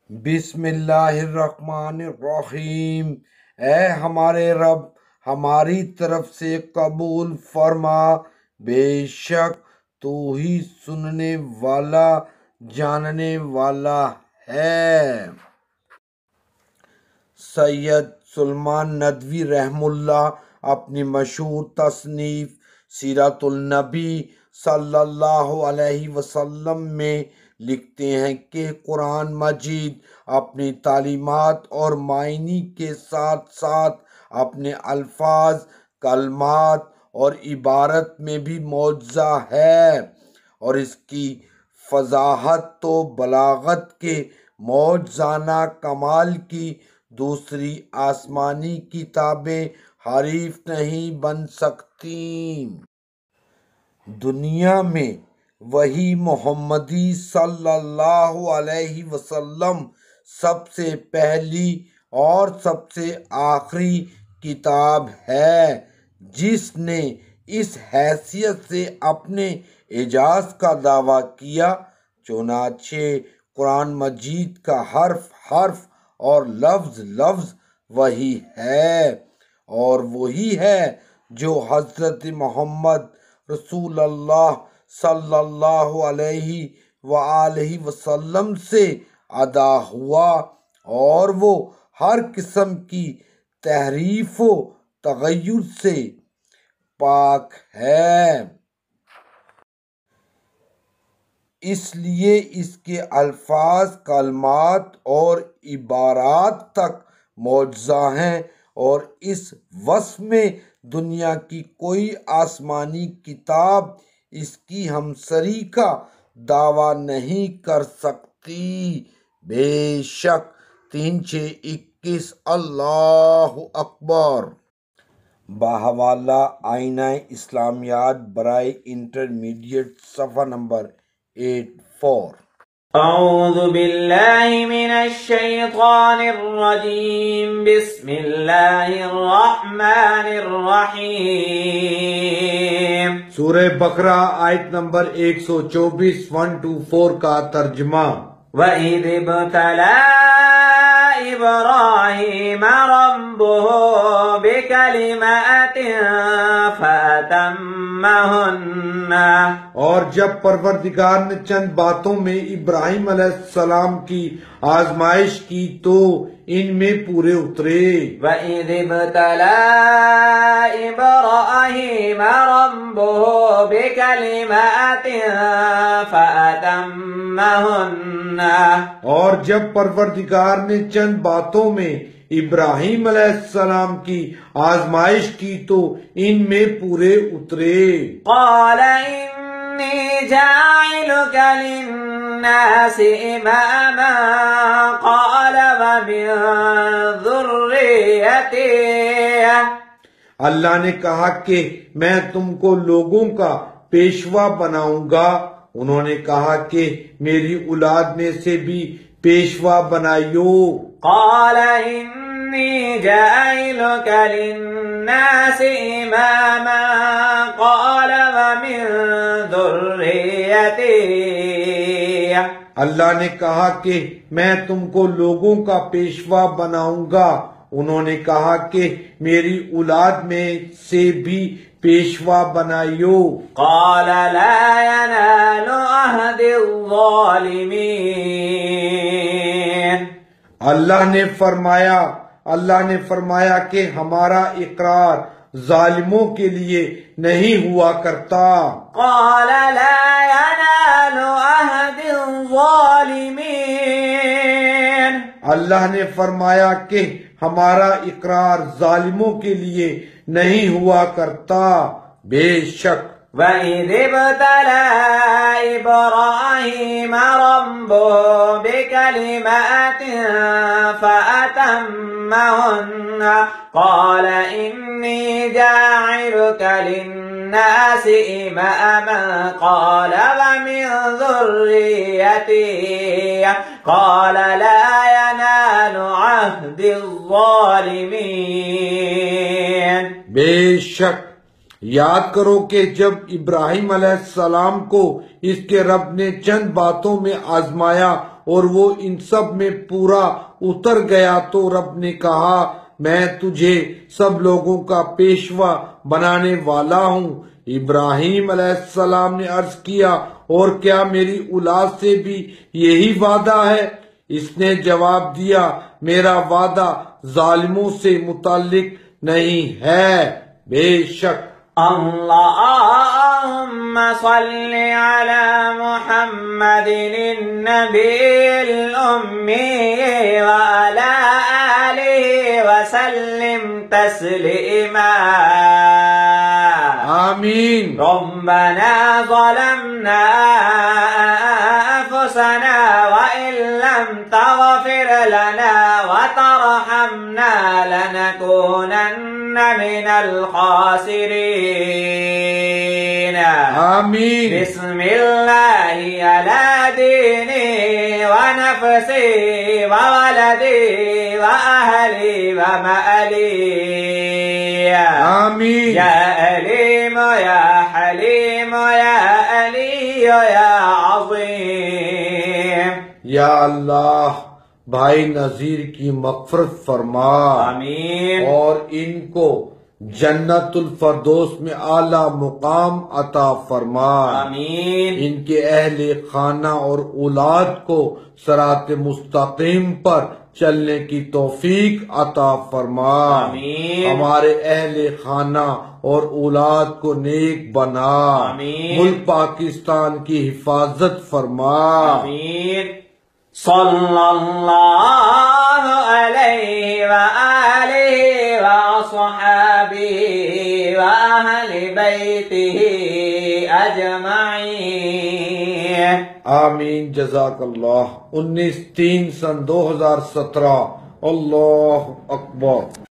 بسم اللہ الرحمن الرحیم۔ اے ہمارے رب، ہماری طرف سے قبول فرما، بے شک تو ہی سننے والا جاننے والا ہے۔ سید سلیمان ندوی رحمہ اللہ اپنی مشہور تصنیف سیرت النبی صلی اللہ علیہ وسلم میں لکھتے ہیں کہ قرآن مجید اپنی تعلیمات اور معنی کے ساتھ ساتھ اپنے الفاظ، کلمات اور عبارت میں بھی معجزہ ہے، اور اس کی فصاحت و بلاغت کے معجزانہ کمال کی دوسری آسمانی کتابیں حریف نہیں بن سکتیں۔ دنیا میں وحی محمدی صلی اللہ علیہ وسلم سب سے پہلی اور سب سے آخری کتاب ہے جس نے اس حیثیت سے اپنے اعجاز کا دعویٰ کیا۔ چنانچہ قرآن مجید کا حرف حرف اور لفظ لفظ وحی ہے، اور وہی ہے جو حضرت محمد رسول اللہ صلی اللہ علیہ وآلہ وسلم سے ادا ہوا، اور وہ ہر قسم کی تحریف و تغیر سے پاک ہے۔ اس لیے اس کے الفاظ، کلمات اور عبارات تک معجزہ ہیں، اور اس وصف میں دنیا کی کوئی آسمانی کتاب اس کی ہمسری کا دعویٰ نہیں کر سکتی۔ بے شک 3621 اللہ اکبر۔ بحوالہ آئینہ اسلامیات برائے انٹرمیڈیٹ، صفحہ نمبر 84۔ اعوذ باللہ من الشیطان الرجیم، بسم اللہ الرحمن الرحیم۔ سورہ بقرہ آیت نمبر 124 124 کا ترجمہ۔ وَإِذِ ابْتَلَىٰ إِبْرَاهِيمَ رَبُّهُ بِكَلِمَاتٍ فَأَتَمَّهُنَّ، اور جب پروردگار نے چند باتوں میں ابراہیم علیہ السلام کی آزمائش کی تو ان میں پورے اترے۔ وَإِذِ ابْتَلَىٰ إِبْرَاهِيمَ رَبُّهُ بِكَلِمَاتٍ فَأَتَمَّهُنَّ، اور جب پروردگار نے چند باتوں میں ابراہیم علیہ السلام کی آزمائش کی تو ان میں پورے اترے۔ قَالَ إِنِّي جَاعِلُكَ لِلنَّاسِ إِمَامًا، قَالَ وَمِن ذُرِّيَّتِي، اللہ نے کہا کہ میں تم کو لوگوں کا پیشوا بناؤں گا۔ انہوں نے کہا کہ میری اولاد میں سے بھی پیشوا بنائیو۔ قَالَ إِنِّي جَاعِلُكَ لِلنَّاسِ إِمَامًا، قَالَ وَمِن ذُرِّيَّتِي، اللہ نے کہا کہ میں تم کو لوگوں کا پیشوا بناؤں گا۔ انہوں نے کہا کہ میری اولاد میں سے بھی پیشوا بنائیو۔ قَالَ لَا يَنَالُ عَهْدِ الظَّالِمِينَ، اللہ نے فرمایا کہ ہمارا اقرار ظالموں کے لیے نہیں ہوا کرتا۔ قَالَ لَا يَنَالُ عَهْدِ الظَّالِمِينَ، اللہ نے فرمایا کہ ہمارا اقرار ظالموں کے لیے نہیں ہوا کرتا۔ بے شک وَإِذِ ابْتَلَىٰ إِبْرَاهِيمَ رَبُّهُ بِكَلِمَاتٍ فَأَتَمَّهُنَّ، قَالَ إِنِّي جَاعِلُكَ لِلنَّاسِ إِمَامًا، قَالَ وَمِن ذُرِّيَّتِي، قَالَ لَا يَنَالُ عَهْدِ الظَّالِمِينَ۔ بے شک یاد کرو کہ جب ابراہیم علیہ السلام کو اس کے رب نے چند باتوں میں آزمایا، اور وہ ان سب میں پورا اتر گیا تو رب نے کہا میں تجھے سب لوگوں کا پیشوا بنانے والا ہوں۔ ابراہیم علیہ السلام نے عرض کیا اور کیا میری اولاد سے بھی یہی وعدہ ہے؟ اس نے جواب دیا میرا وعدہ ظالموں سے متعلق نہیں ہے، بے شک اللهم صل على محمد النبي الأمي وعلى آله وسلم تسليما آمین۔ ربنا ظلمنا أنفسنا وإن لم تغفر لنا وترحمنا لنكونن من الخاسرين آمین۔ بسم الله على ديني ونفسي وولدي وأهلي ومألي آمین۔ يا أليم يا حليم يا ألي يا عظيم یا اللہ بھائی نذیر کی مغفرت فرما، آمین اور ان کو جنت الفردوس میں اعلیٰ مقام عطا فرما، آمین ان کے اہل خانہ اور اولاد کو صراط مستقیم پر چلنے کی توفیق عطا فرما، آمین ہمارے اہل خانہ اور اولاد کو نیک بنا، آمین ملک پاکستان کی حفاظت فرما، آمین صلی اللہ علیہ وآلہ وصحابہ وأہل بیتہ اجمعین آمین۔ جزاک اللہ۔ 19/3/2017۔ اللہ اکبر۔